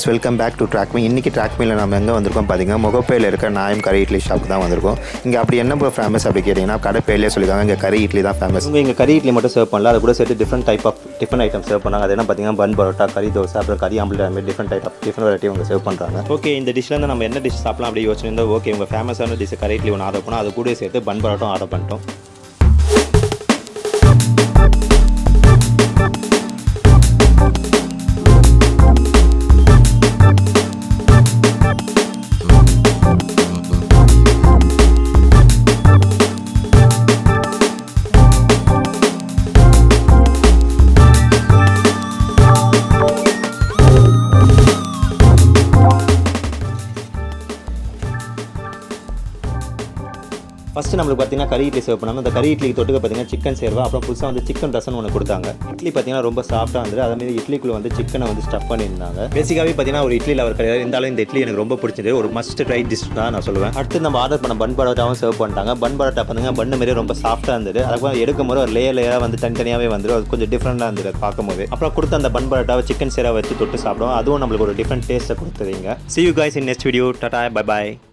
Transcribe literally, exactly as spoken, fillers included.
guys, welcome back to Track Me. இன்னைக்கு Track Me ல நாம எங்க வந்திருக்கோம் பாத்தீங்க மொகப்பேல இருக்க நாயம் கரி இட்லி ஷாப் தான் வந்திருக்கோம். இங்க அப்படி என்ன ப்ரோ ஃபேமஸ் அப்படி கேட்டிங்கனா கடை பேர்லயே சொல்லிருக்காங்க இங்க கரி இட்லி தான் ஃபேமஸ். இங்க இங்க கரி இட்லி மட்டும் சர்வ் பண்ணல, அது கூட சேர்த்து different type of different items serve பண்ணாங்க. அது என்ன பாத்தீங்கன்னா பன் பரோட்டா, கரி தோசை, அப்புறம் கரி ஆம்லெட் அந்த different type of different variety அவங்க சர்வ் பண்றாங்க. ஓகே, இந்த டிஷ்ல இருந்து நம்ம என்ன டிஷ் சாப்பிடலாம் அப்படி யோசிச்சிருந்தா ஓகே உங்க ஃபேமஸான டிஷ் கரி இட்லி ஒன்று ஆர்டர் பண்ணோம். அது கூட சேர்த்து பன் பரோட்டா ஆர்டர் பண்ணிட்டோம். ஃபஸ்ட்டு நம்மளுக்கு பார்த்தீங்கன்னா கரி இட்லி சர்வ் பண்ணாங்க. அந்த கரி இட்லிக்கு தொட்டுக்க பார்த்தீங்கன்னா சிக்கன் சேர்வா, அப்புறம் புதுசாக வந்து சிக்கன் ரசம் ஒன்று கொடுத்தாங்க. இட்லி பார்த்தீங்கன்னா ரொம்ப சாஃப்ட்டாக இருந்தது. அதேமாதிரி இட்லிக்குள்ளே வந்து சிக்கனை வந்து ஸ்டஃப் பண்ணியிருந்தாங்க. பேசிக்காகவே பார்த்தீங்கன்னா ஒரு இட்லியில் அவர் கிடையாது, இருந்தாலும் இந்த இட்லி எனக்கு ரொம்ப பிடிச்சது. ஒரு மஸ்ட் ட்ரை டிஷ் தான் நான் சொல்லுவேன். அடுத்து நம்ம ஆர்டர் பண்ண பன் பரோட்டாவும் சர்வ் பண்ணிட்டாங்க. பன் பரோட்டா பார்த்தீங்கன்னா பண்ணு மாரி ரொம்ப சாஃப்ட்டாக இருந்தது. அதுக்கப்புறம் எடுக்கும் போது ஒரு லேயர் லேயராக வந்து தனித்தனியாகவே வந்துடும். அது கொஞ்சம் டிஃப்ரெண்டாக இருந்தது பார்க்கும் போது. அப்புறம் கொடுத்த அந்த பன் பரோட்டாவை சிக்கன் சேரா வச்சு தொட்டு சாப்பிடுவோம். அதுவும் நம்மளுக்கு ஒரு டிஃப்ரெண்ட் டேஸ்ட்டை கொடுத்துருங்க. See you guys in next video. Tata, bye bye.